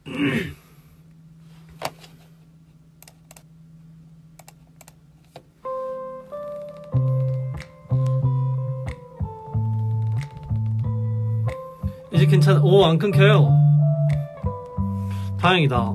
이제 괜찮아. 오, 안 끊겨요. 다행이다.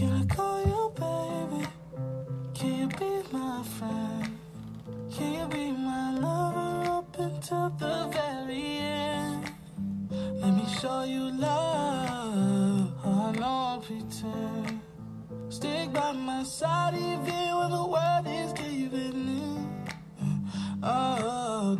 Stick by my side even when the world is giving in. Oh,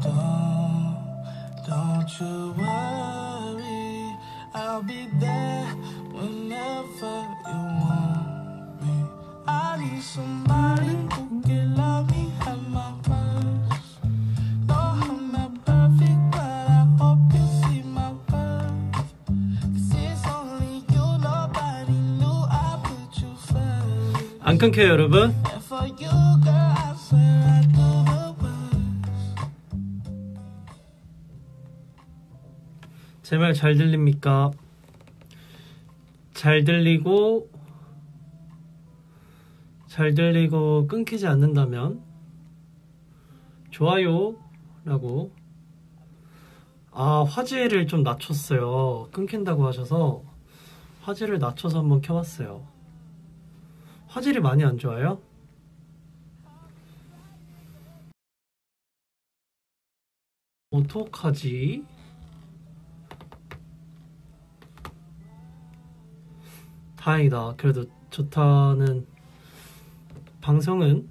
don't you worry, I'll be there whenever you want me. I need somebody who can love me at my worst. No, I'm not perfect, but I hope you see my worth. 'Cause it's only you, nobody knew I put you first. 안 끊겨요, 여러분? And for you, girl, I swear I do the worst. 제 말 잘 들립니까? 잘 들리고 끊기지 않는다면 좋아요 라고. 아, 화질을 좀 낮췄어요. 끊긴다고 하셔서 화질을 낮춰서 한번 켜봤어요. 화질이 많이 안 좋아요? 어떡하지? 다행이다. 그래도 좋다는 방송은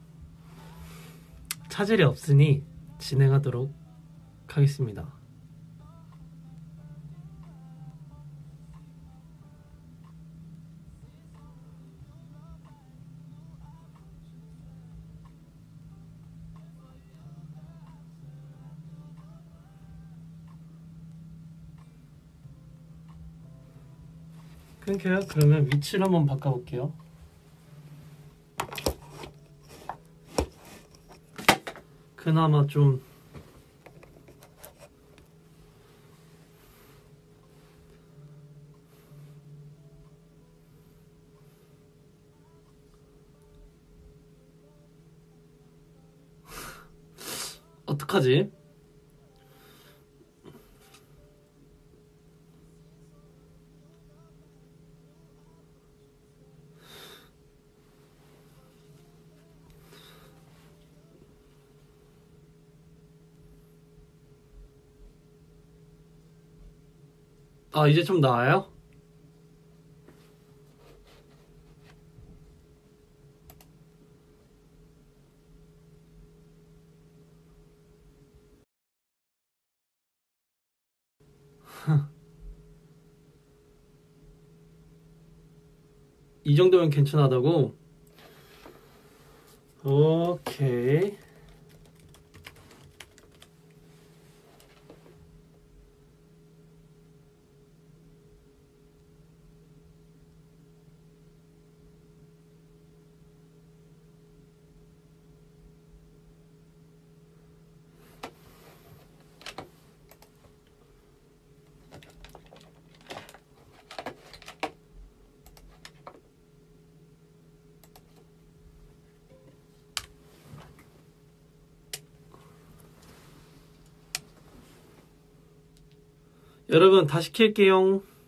차질이 없으니 진행하도록 하겠습니다. 끊겨요? 그러면 위치를 한번 바꿔볼게요. 그나마 좀 어떡하지? 아, 이제 좀 나아요? 이 정도면 괜찮다고? 오케이. 여러분 다시 킬게요.